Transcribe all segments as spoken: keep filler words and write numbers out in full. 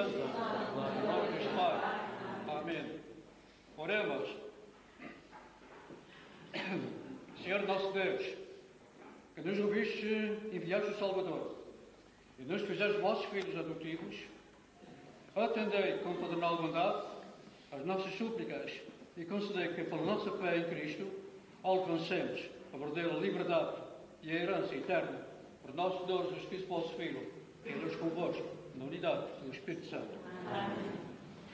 Santo, em nome de Deus Pai. Amém. Oremos. Senhor nosso Deus, que nos ouviste e enviaste o Salvador e nos fizeste vossos filhos adotivos, atendei com paternal bondade as nossas súplicas e concedei que, pela nossa fé em Cristo, alcancemos a verdadeira liberdade e a herança eterna por nosso Deus Jesus Cristo, vosso Filho, e Deus convosco, na unidade do Espírito Santo. Amém.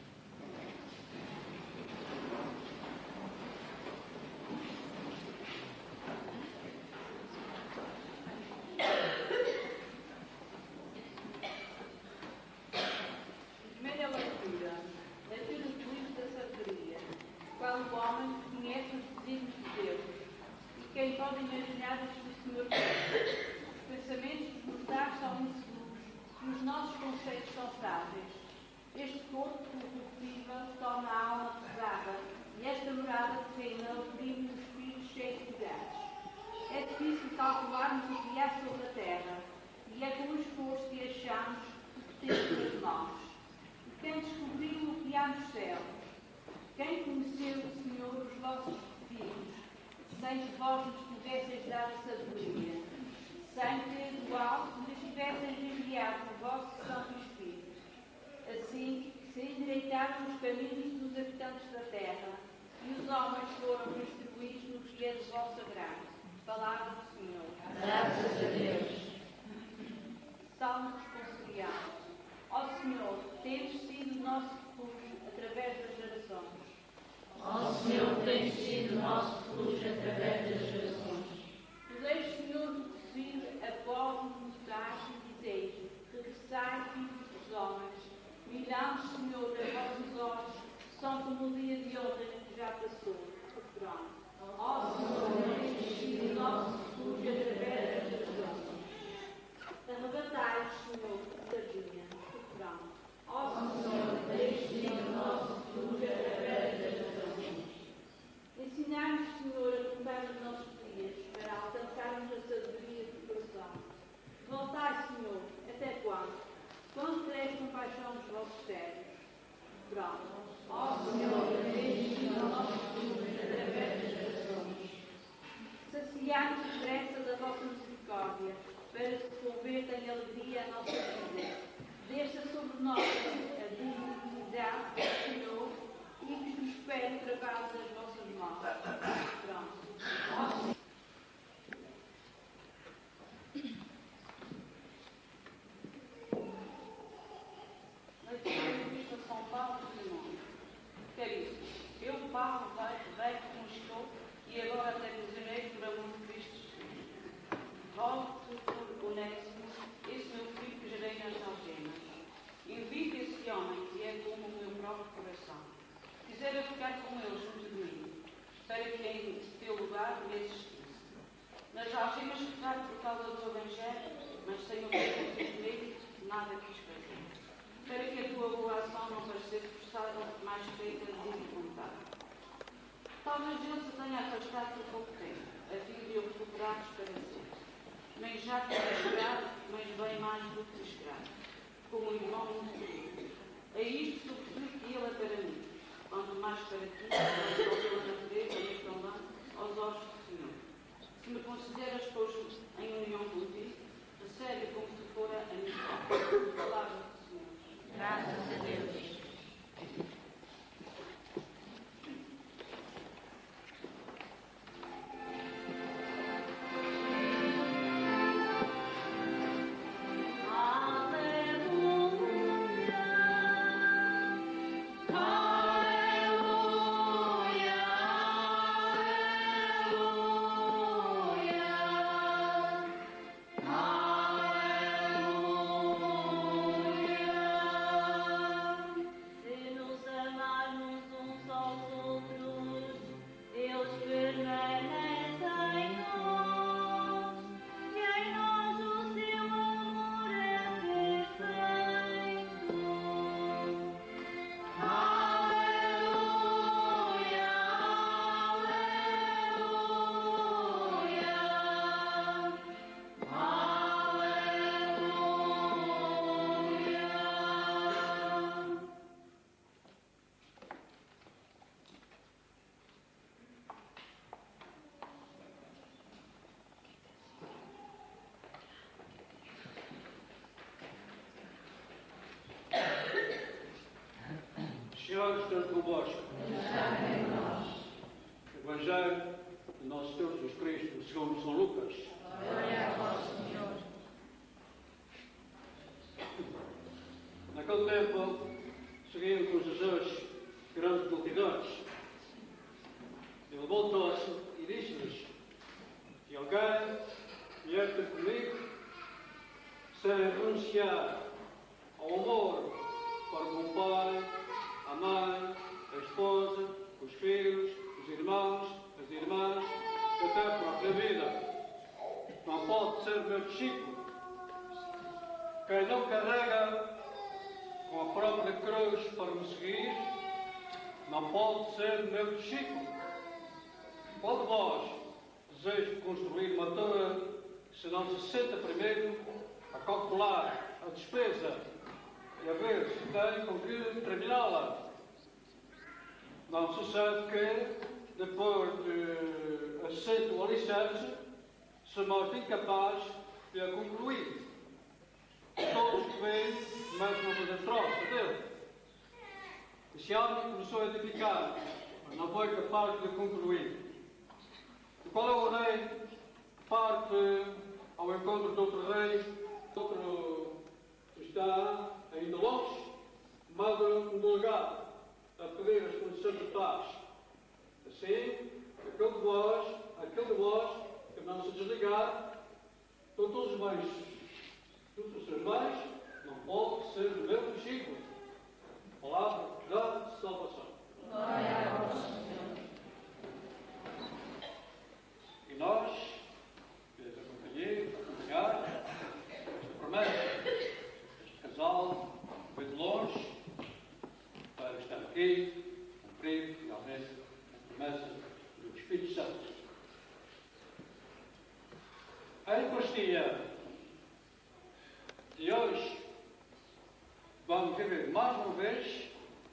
Primeira leitura. Leitura do livro da sabedoria. Qual o homem que conhece os desígnios de Deus e quem pode imaginar os do Senhor Deus. Os pensamentos dos mortais são inseguros e os nossos conceitos são frágeis. Este corpo corruptível torna a alma pesada e esta morada terrena oprime o espírito cheio de gás. É difícil calcularmos o que há sobre a terra e é com esforço que achamos o que temos nas mãos. E quem descobriu o que há nos céus? Quem conheceu o Senhor os vossos filhos, sem que vós nos pudesseis dar a sabedoria, sem que do alto lhes tivesseis enviado o vosso Santo Espírito? Assim, se endireitaram os caminhos dos habitantes da terra, e os homens foram distribuídos no que é do vosso agrado. Palavra do Senhor. Graças a Deus. Salmo responsorial. Ó Senhor, tens sido o nosso refúgio através das gerações. Ó Senhor, tens sido o nosso refúgio através das gerações. Podeis, Senhor, reduzir a pobre mortais e dizeis: regressai, filhos dos homens. Miramos, Senhor, as vossas olhos, que são como o dia de ontem que já passou. Pronto. Ó Senhor, tens sido o nosso refúgio através das gerações. Arrebatai-nos, Senhor, da vinha. Pronto. Ó Senhor, tens sido o nosso refúgio através das gerações. Ensinai-nos, Senhor, a contar os nossos dias, para alcançarmos a sabedoria do coração. Voltai, Senhor, até quando? Quando tereis compaixão dos vossos servos? Pronto. Ó Senhor, tens sido o nosso refúgio através das gerações. Saciai-nos depressa da vossa misericórdia, para que se converta em alegria a nossa vida. Deixa sobre nós a dignidade, Senhor, e que nos espere o trabalho das vossas mãos. Pronto. Ó, leitura do Bispo de São Paulo de Simão. Caríssimos, eu, Paulo, veio como estou e agora até gozarei por amor de Cristo Jesus. Rogo-te por Onésimo, esse meu filho que gerei nas algemas. Envie esse homem que é como o meu próprio coração. Quisera ficar com ele junto de mim, para que em teu lugar me assistisse. Nas algemas que trago por causa do Evangelho, mas sem o primeiro, nada quis fazer. Para que a tua boa ação não parecesse forçada, mais feita de livre vontade. Talvez Deus se tenha afastado por pouco tempo, a fim de eu recuperar-vos para sempre. Nem já que esperar, mas bem mais do que esperar, como um irmão muito querido. É isto sobretudo que ele é para mim, quanto mais para ti, mais pela natureza, mas também aos olhos do Senhor. Se me consideras, pois, em união contigo, recebe como se fora a minha palavra do Senhor. Graças a Deus. Hallelujah. esteja convosco. Evangelho do nosso Senhor Jesus Cristo, segundo São Lucas. Glória a vós, Senhor. Naquele tempo, seguiam com Jesus grandes multidões. Ele voltou-se e disse-lhes: se alguém vier ter comigo, sem renunciar ao amor para com o pai, a mãe, a esposa, os filhos, os irmãos, as irmãs, até a própria vida, não pode ser meu discípulo. Quem não carrega com a própria cruz para me seguir, não pode ser meu discípulo. Qual de vós deseja construir uma torre, se não se senta primeiro a calcular a despesa e a ver se tem com que terminá-la? Não se sabe que, depois de aceito o alicerce, se mostra incapaz de a concluir. Todos que vêm começam a fazer troços dele. Esse homem começou a edificar, mas não foi capaz de concluir. E qual é o rei que parte ao encontro de outro rei, outro que está ainda longe, manda um delegado a pedir as condições de paz? Assim, aquele de vós, aquele de vós que não se desligar, estão todos os bens, todos os seus bens, não pode ser o meu discípulo. Palavra da salvação. Glória a vós, Senhor. E nós, que os acompanhei, acompanhar esta promessa, este casal veio de longe para estar aqui, cumprir finalmente a promessa do Espírito Santo. A Eucaristia de hoje vamos viver mais uma vez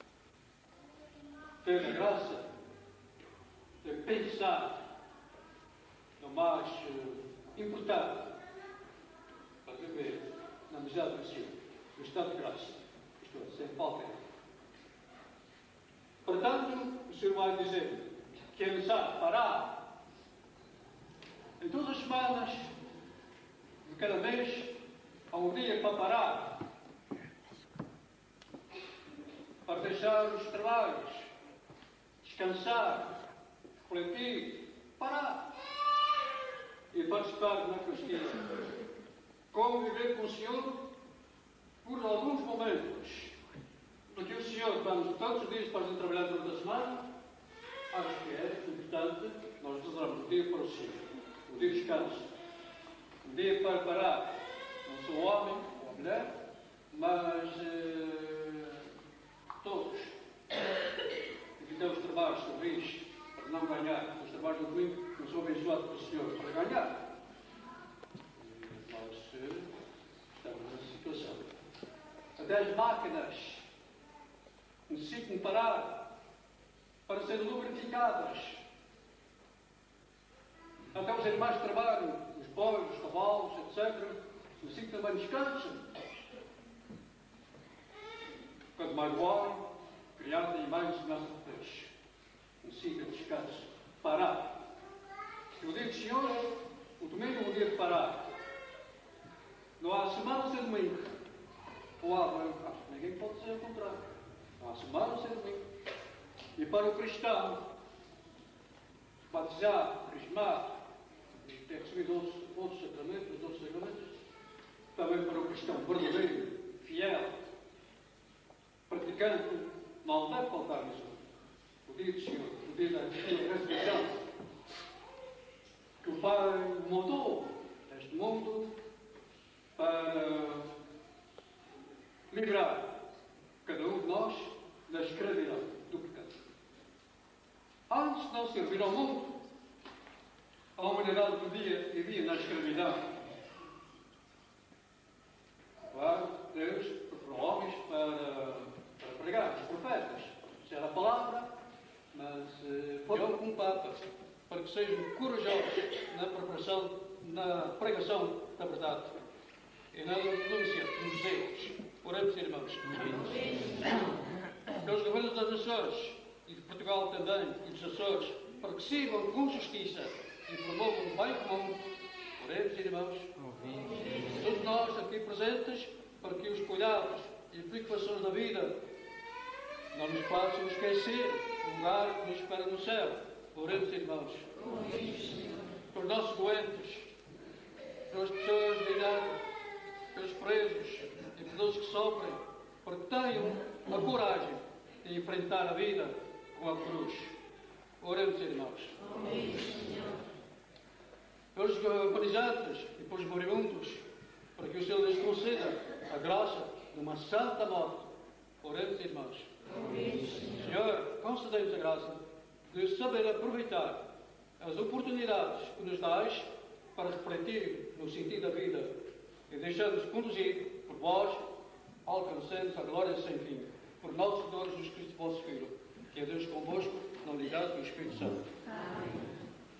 ter a graça de pensar no mais uh, importante para viver na amizade do Senhor, no estado de graça, isto é, sem falta. Portanto, o Senhor vai dizer que é necessário parar em todas as semanas, de cada mês, há um dia para parar, para deixar os trabalhos, descansar, refletir, parar e participar na Eucaristia. Como viver com o Senhor por alguns momentos, porque o Senhor, quando todos os dias fazem trabalhar durante a semana, acho que é importante nós reservarmos um dia para o Senhor, um dia de descanso, um dia para parar. Não sou homem ou mulher, mas eh, todos evitamos trabalhos talvez para não ganhar. Os trabalhos do domingo não são abençoados pelo Senhor para ganhar. E nós eh, estamos nessa situação. Até as máquinas necessitam parar para serem lubrificadas. Até os animais de trabalho, os bois, os cavalos, etcétera, necessitam também descanso. Quanto mais o homem, criado em imagem e semelhança de Deus, necessita de descanso, parar. O dia do Senhor, o domingo é um dia de parar. Não há semana sem domingo. Ou há, acho que ninguém pode dizer o contrário. Não há semana sem domingo. E para o cristão, batizado, crismado, e ter recebido outros, outros sacramentos, outros sacramentos, também para o cristão verdadeiro, fiel, praticante, não deve faltar isso. O dia do Senhor, o dia da ressurreição, que o Pai montou este mundo para livrar cada um de nós da escravidão do pecado. Antes de não servir ao mundo, a humanidade vivia, vivia na escravidão. Claro, Deus preparou homens para, para pregar, os profetas. Isso era a palavra, mas uh, foi como Papa, para que sejam corajosos na preparação, na pregação da verdade e na denúncia dos erros. Oremos, irmãos. pelos governos das nações, e de Portugal também, e dos Açores, para que sirvam com justiça e promovam o bem comum. Oremos, irmãos. Todos nós aqui presentes, para que os cuidados e preocupações da vida não nos façam esquecer o lugar que nos espera no céu. Oremos, irmãos. Pelos nossos doentes, pelas pessoas de idade, pelos presos e pelos que sofrem, para que tenham a coragem de enfrentar a vida com a cruz. Oremos, irmãos. Pelos agonizantes e pelos moribundos, para que o Senhor lhes conceda a graça de uma santa morte. Oremos, irmãos. Senhor, concedemos a graça de saber aproveitar as oportunidades que nos dás para refletir no sentido da vida e deixarmos conduzir por vós, alcancemos a glória sem fim. Por nosso Senhor Jesus Cristo, vosso Filho, que é Deus convosco, na unidade do Espírito Santo. Amém.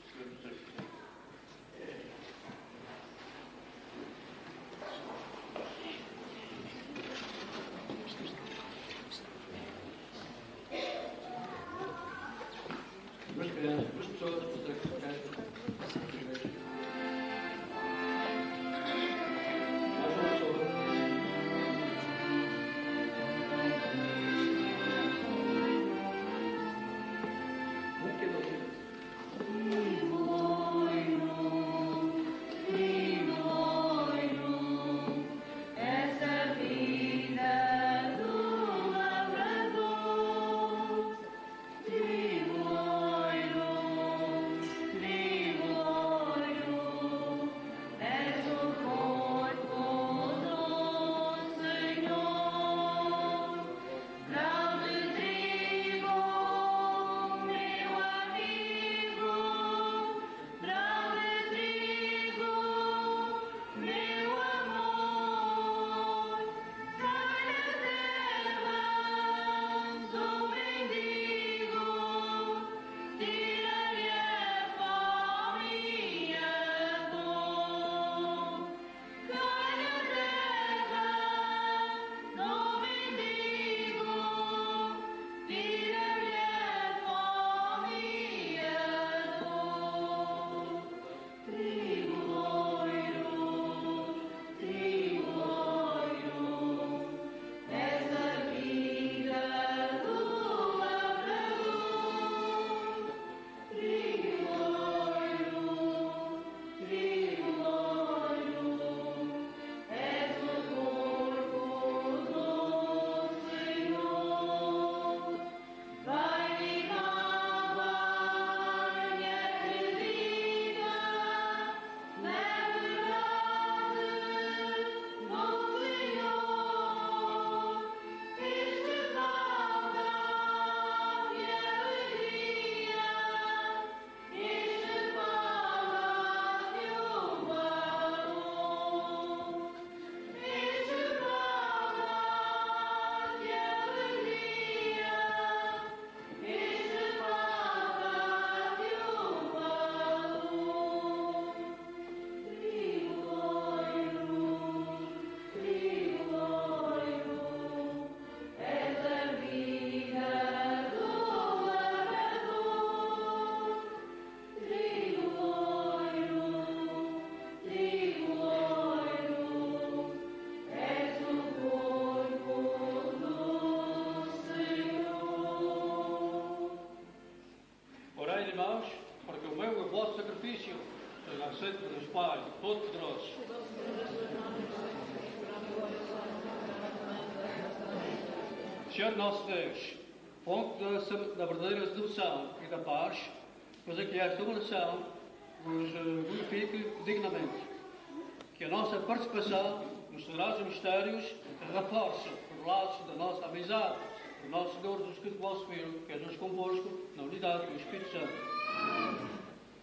Senhor nosso Deus, fonte da, da verdadeira devoção e da paz, pois aqui esta oração vos glorifique dignamente. Que a nossa participação nos sagrados mistérios reforce os laços da nossa amizade, do nosso Senhor Jesus Cristo, vosso Filho, que é Deus convosco, na unidade do Espírito Santo.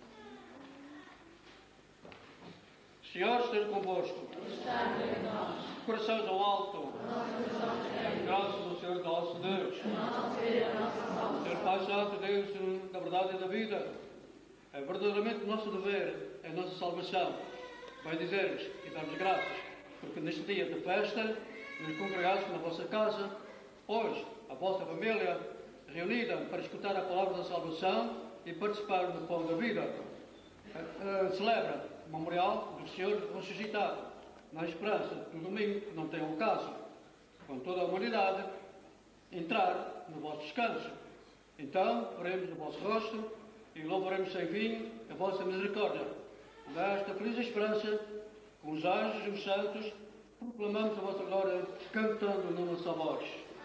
Senhor, esteja convosco. Corações ao alto. Graças ao Senhor nosso Deus. Senhor Pai Santo, Deus da verdade e da vida, é verdadeiramente o nosso dever, é a nossa salvação. Vai dizer-vos e dar-vos graças, porque neste dia de festa nos congregaste na vossa casa Hoje, a vossa família reunida para escutar a palavra da salvação e participar do pão da vida, uh, celebra o memorial do Senhor ressuscitado, na esperança que no domingo não tenha o caso, com toda a humanidade, entrar no vosso descanso. Então, oremos no vosso rosto e louvaremos sem fim a vossa misericórdia. Desta feliz esperança, com os anjos e os santos, proclamamos a vossa glória, cantando numa só voz.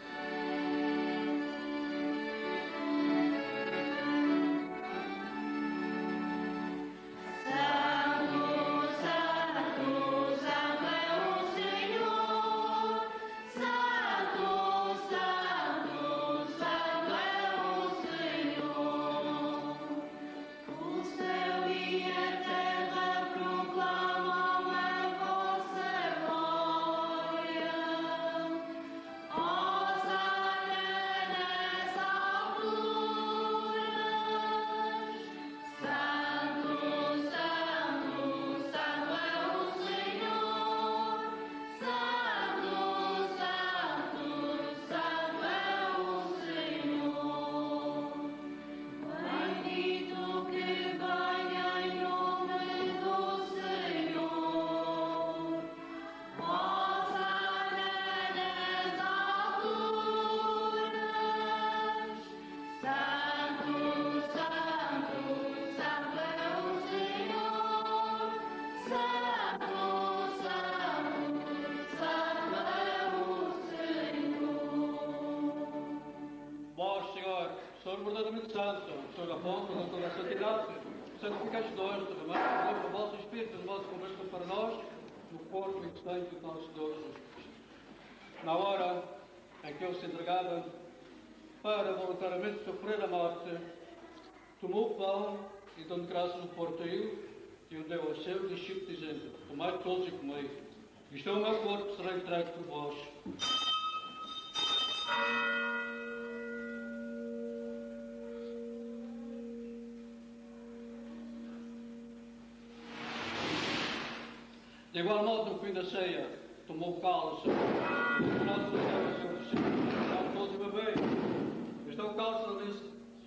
Na hora em que ele se entregava para voluntariamente sofrer a morte, tomou o pão e, dando graças, o partiu e o deu aos seus discípulos, dizendo: tomai todos e comei, isto é o meu corpo que será entregue por vós. De igual modo, no fim da ceia, tomou o cálice, e nós dissemos ao Senhor discípulos: estão todos a beber. Este é o cálice da lista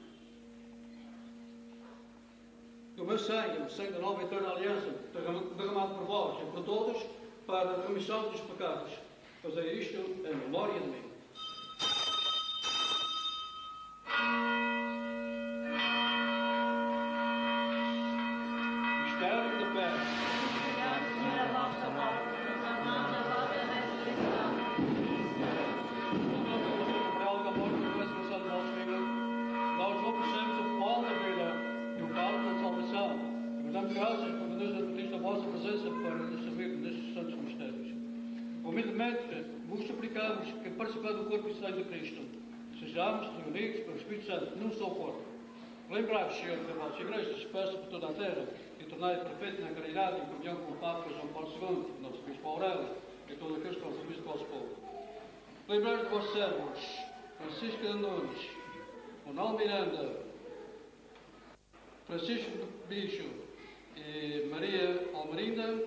do meu sangue, o sangue da nova e eterna aliança, derramado por vós e por todos, para a remissão dos pecados. Fazei isto em memória de mim. Mistério da fé. Graças por Deus advertir a vossa presença para nos servir nestes santos mistérios. Humildemente vos suplicamos que, participando do corpo e sangue de Cristo, sejamos reunidos pelo Espírito Santo num só corpo. Lembrai-vos, Senhor, que a vossa Igreja se dispersa por toda a terra e tornai perfeita na caridade em comunhão com o Papa João Paulo segundo, nosso Bispo Aurélio e todos aqueles que estão serviço do vosso povo. Lembrai-vos de vossos servos, Francisco de Nunes, Ronaldo Miranda, Francisco Bicho e Maria Almerinda,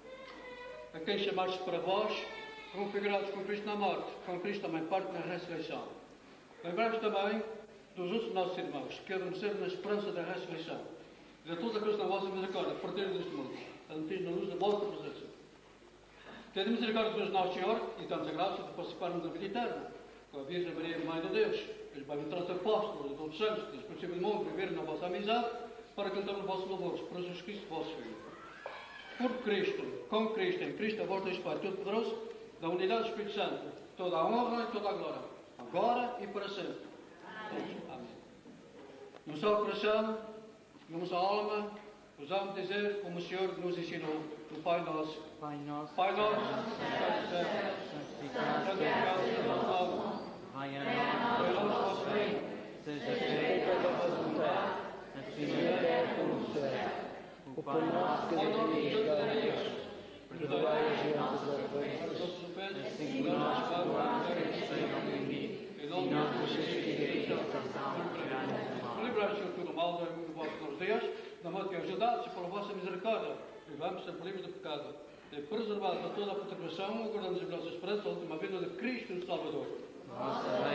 a quem chamastes para vós, configurados com Cristo na morte, com Cristo também parte na ressurreição. Lembrai-vos também dos outros nossos irmãos, que adormeceram na esperança da ressurreição, e de todos aqueles na vossa misericórdia, partiram deste mundo, admitidos na luz da vossa presença. Tende misericórdia de Deus nosso Senhor, e damos a graça de participarmos da vida eterna, com a Virgem Maria, Mãe de Deus, os bem-aventurados apóstolos, os outros santos, que desde o princípio do mundo viveram na vossa amizade, para cantar os vossos louvores, por Jesus Cristo, vosso Filho. Por Cristo, com Cristo, em Cristo, a voz do Espírito Todo-Poderoso, da unidade do Espírito Santo, toda a honra e toda a glória, agora e para sempre. Amém. Amém. Num só coração, numa só alma, ousamos dizer, como o Senhor nos ensinou, o Pai Nosso. Pai Nosso, Pai Nosso, que estás no céu, santificado seja o vosso nome. venha a nós o vosso reino, seja feita a vossa vontade, assim na terra como no céu. O pão nosso que cada dia cada dia, perdoai as nossas ofensas, assim como nós perdoamos a quem nos tem ofendido, e não nos deixeis cair em tentação, livrai-nos do mal. Livrai-nos de todo o mal, do vosso Deus, da modo que ajudados pela vossa misericórdia, vivamos sempre livres do pecado, e preservados a toda a perturbação, aguardamos a nossa esperança, a última vinda de Cristo, o Salvador. Vossa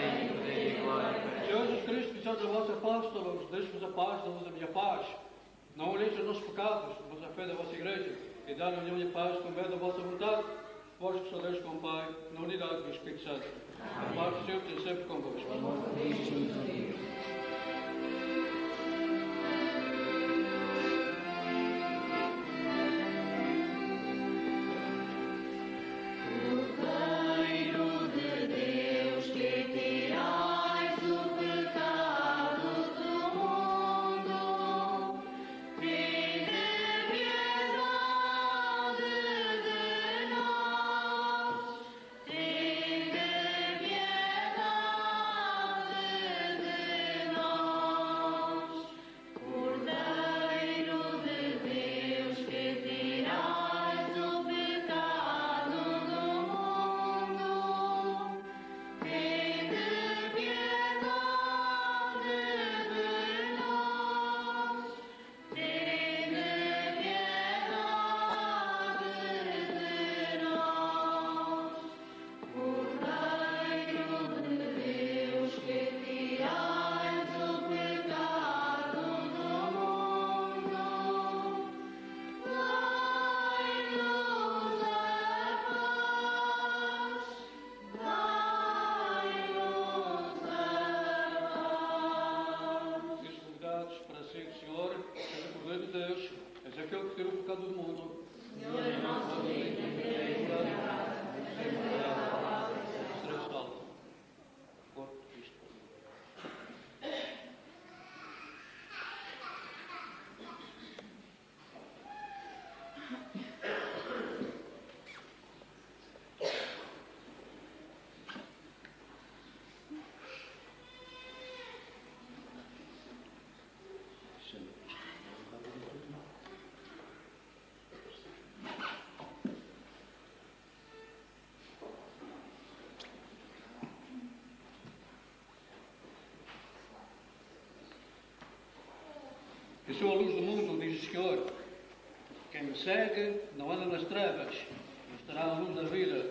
a vossa apóstolos, deixe-vos a paz, dou-vos a minha paz. Não olheis os nossos pecados, mas a fé da vossa igreja, e dá-nos a minha paz com bem da vossa vontade. Vós que só Deus com o Pai, na unidade do Espírito Santo. A paz do Senhor esteja sempre convosco. Eu sou a luz do mundo, diz o Senhor. Quem me segue não anda nas trevas, mas terá a luz da vida.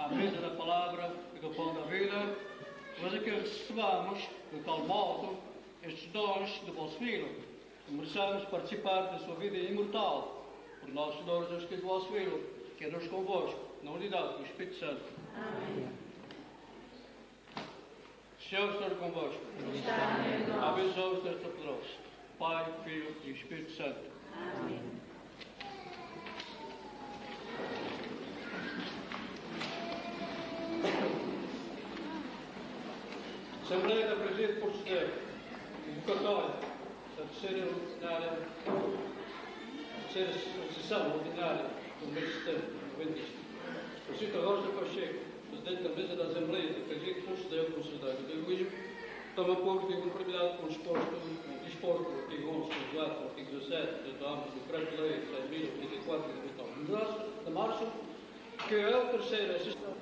à mesa da palavra e do pão da vida, mas a que recebamos, de tal modo, estes dons do vosso Filho, que mereçamos participar da sua vida imortal, por nosso Senhor Jesus Cristo, vosso Filho, que é Deus convosco, na unidade do Espírito Santo. Amém. Senhor esteja convosco. Abençoe-vos desta poderosa. Pai, Filho e Espírito Santo. Amém. Assembleia da Presidente por José, convocatória da terceira ordinária, terceira sessão ordinária do mês de setembro de noventa e cinco. Francisco Rosa Pacheco, Presidente da Mesa da Assembleia da Presidente por José, Conselheiro do Egoísmo, toma posto de conformidade com o disposto, disposto no artigo onze, conjugado com o artigo dezassete, dos âmbitos do Decreto-Lei seis mil trinta e quatro de vinte e nove de março, que é a terceira sessão.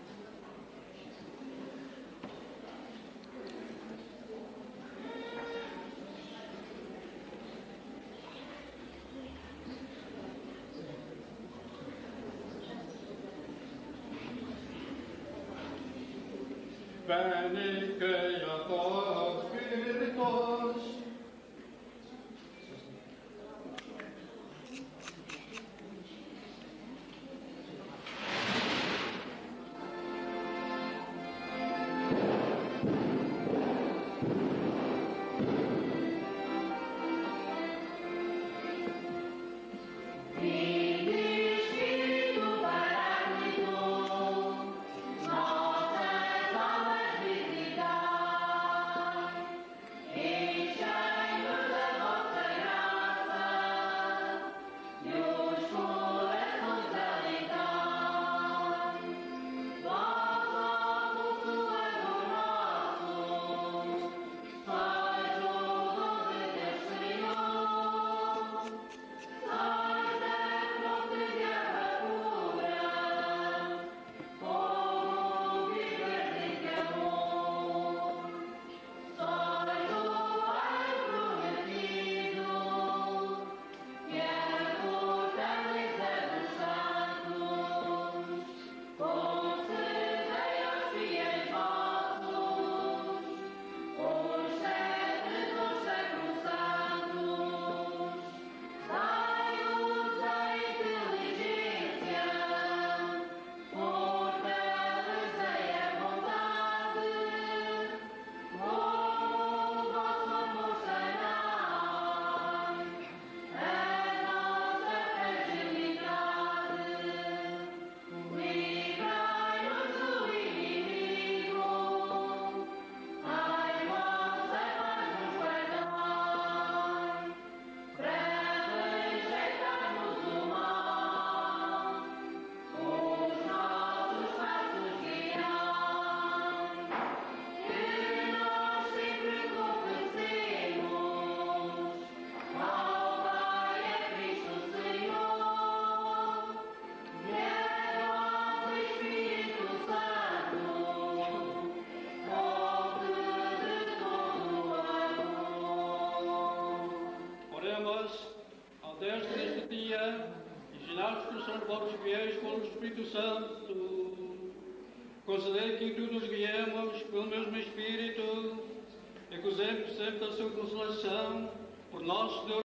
Veni que a todos Spiritus. Concedei que tudo nos guiemos pelo mesmo Espírito e gozemos sempre da sua consolação por nosso Deus.